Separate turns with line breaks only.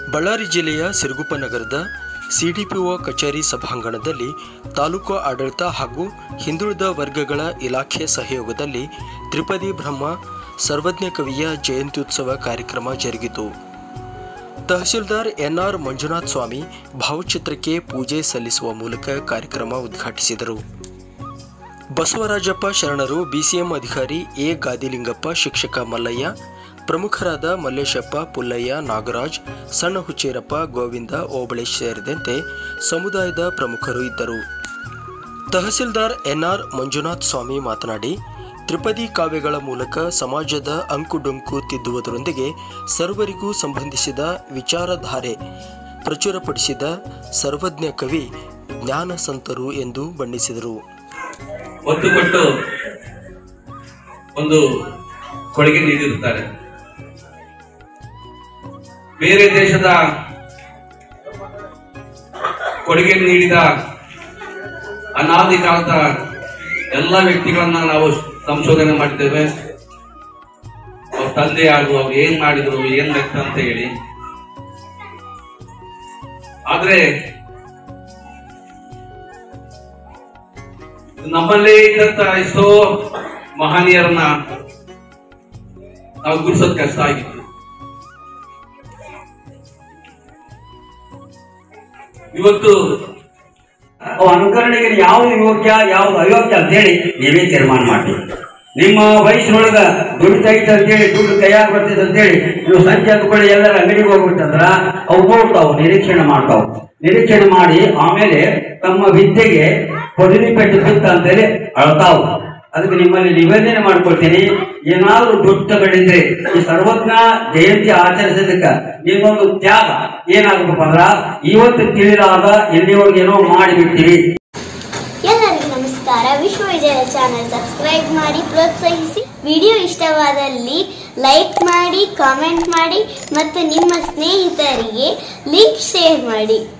ಬಳ್ಳಾರಿ ಜಿಲ್ಲೆಯ ಸಿರುಗುಪ್ಪ ನಗರದ ಸಿಡಿಪಿಒ ಕಚೇರಿ ಸಭಾಂಗಣದಲ್ಲಿ ತಾಲೂಕು ಆಡಳಿತ ಹಾಗೂ ಹಿಂದುಳಿದ ವರ್ಗಗಳ ಇಲಾಖೆ ಸಹಯೋಗದಲ್ಲಿ ತ್ರಿಪದಿ ಬ್ರಹ್ಮ ಸರ್ವಜ್ಞ ಕವಿಯ ಜಯಂತ್ಯುತ್ಸವ ಕಾರ್ಯಕ್ರಮ ಜರುಗಿತು. ತಹಸೀಲ್ದಾರ್ ಎನ್ಆರ್ ಮಂಜುನಾಥ್ ಸ್ವಾಮಿ ಭಾವಚಿತ್ರಕ್ಕೆ ಪೂಜೆ ಸಲ್ಲಿಸುವ ಮೂಲಕ ಕಾರ್ಯಕ್ರಮ ಉದ್ಘಾಟಿಸಿದರು. ಬಸವರಾಜಪ್ಪ ಶರಣರು, ಬಿಸಿಎಂ ಅಧಿಕಾರಿ ಎ ಗಾದಿಲಿಂಗಪ್ಪ, ಶಿಕ್ಷಕ ಮಲ್ಲಯ್ಯ, ಪ್ರಮುಖರಾದ ಮಲ್ಲೇಶಪ್ಪ, ಪುಲ್ಲಯ್ಯ, ನಾಗರಾಜ್, ಸಣ್ಣ ಹುಚ್ಚೇರಪ್ಪ, ಗೋವಿಂದ, ಓಬಳೇಶ್ ಸೇರಿದಂತೆ ಸಮುದಾಯದ ಪ್ರಮುಖರು ಇದ್ದರು. ತಹಸೀಲ್ದಾರ್ ಎನ್ಆರ್ ಮಂಜುನಾಥ್ ಸ್ವಾಮಿ ಮಾತನಾಡಿ, ತ್ರಿಪದಿ ಕಾವ್ಯಗಳ ಮೂಲಕ ಸಮಾಜದ ಅಂಕುಡೊಂಕು ತಿದ್ದುವುದರೊಂದಿಗೆ ಸರ್ವರಿಗೂ ಸಂಬಂಧಿಸಿದ ವಿಚಾರಧಾರೆ ಪ್ರಚುರಪಡಿಸಿದ ಸರ್ವಜ್ಞ ಕವಿ ಜ್ಞಾನ ಸಂತರು ಎಂದು ಬಣ್ಣಿಸಿದರು.
ಒತ್ತು ಕೊಟ್ಟು ಒಂದು ಕೊಡುಗೆ ನೀಡಿರುತ್ತಾರೆ. ಬೇರೆ ದೇಶದ ಕೊಡುಗೆ ನೀಡಿದ ಅನಾದಿ ಕಾಲದ ಎಲ್ಲ ವ್ಯಕ್ತಿಗಳನ್ನ ನಾವು ಸಂಶೋಧನೆ ಮಾಡ್ತೇವೆ. ಅವ್ರ ತಂದೆ ಯಾರು, ಅವ್ರು ಏನ್ ಮಾಡಿದ್ರು, ಏನ್ ಲೆಕ್ಕ ಅಂತ ಹೇಳಿ. ಆದ್ರೆ ನಮ್ಮಲ್ಲೇ ಇದ್ದಂತ ಎಷ್ಟೋ ಮಹನೀಯರನ್ನ ನಾವು ಗುರುಸೋದ್ ಕಷ್ಟ ಆಗಿತ್ತು. ಇವತ್ತು
ಅನುಕರಣೆಗೆ ಯಾವ್ದು ಯೋಗ್ಯ ಯಾವ್ದು ಅಯೋಗ್ಯ ಅಂತೇಳಿ ನೀವೇ ತೀರ್ಮಾನ ಮಾಡಿ. ನಿಮ್ಮ ವಯಸ್ಸಿನೊಳಗ ದುಡ್ಡು ತೆಗಿತ ಅಂತೇಳಿ, ದುಡ್ಡು ಕೈಯಾಗ ಬರ್ತೈತೆ ಅಂತೇಳಿ ನೀವು ಸಂಜೆ ಅಂದ್ಕೊಳ್ಳಿ ಎಲ್ಲರ ಅಂಗಡಿಗೆ ಹೋಗ್ಬಿಟ್ಟಂದ್ರ ಅವು ನೋಡ್ತಾವ್, ನಿರೀಕ್ಷಣೆ ಮಾಡ್ತಾವ್. ನಿರೀಕ್ಷಣೆ ಮಾಡಿ ಆಮೇಲೆ ತಮ್ಮ ವಿದ್ಯೆಗೆ ಪದವಿ ಪೆಟ್ಟು ಬಿತ್ತ ಅಂತೇಳಿ ಅಳ್ತಾವ್. ಅದಕ್ಕೆ ನಿಮ್ಮಲ್ಲಿ ನಿವೇದನೆ ಮಾಡ್ಕೊಳ್ತೀನಿ, ಏನಾದ್ರೂ ದುಡ್ಡುಗಳಿದ್ರೆ ಈ ಸರ್ವಜ್ಞ ಜಯಂತಿ ಆಚರಿಸೋದಕ್ಕೆ ನಿಮ್ಮೊಂದು ತ್ಯಾಗ ಏನಾಗಬೇಕು ಅಂದ್ರ ಇವತ್ತು ತಿಳಿಲಾದ ಎಲ್ಲಿವರೆಗೆ ಏನೋ ಮಾಡಿಬಿಡ್ತೀವಿ.
ಎಲ್ಲರಿಗೂ ನಮಸ್ಕಾರ. ವಿಶ್ವವಿಜಯ ಚಾನೆಲ್ ಸಬ್ಸ್ಕ್ರೈಬ್ ಮಾಡಿ, ಪ್ರೋತ್ಸಾಹಿಸಿ. ವಿಡಿಯೋ ಇಷ್ಟವಾದಲ್ಲಿ ಲೈಕ್ ಮಾಡಿ, ಕಾಮೆಂಟ್ ಮಾಡಿ ಮತ್ತು ನಿಮ್ಮ ಸ್ನೇಹಿತರಿಗೆ ಲಿಂಕ್ ಶೇರ್ ಮಾಡಿ.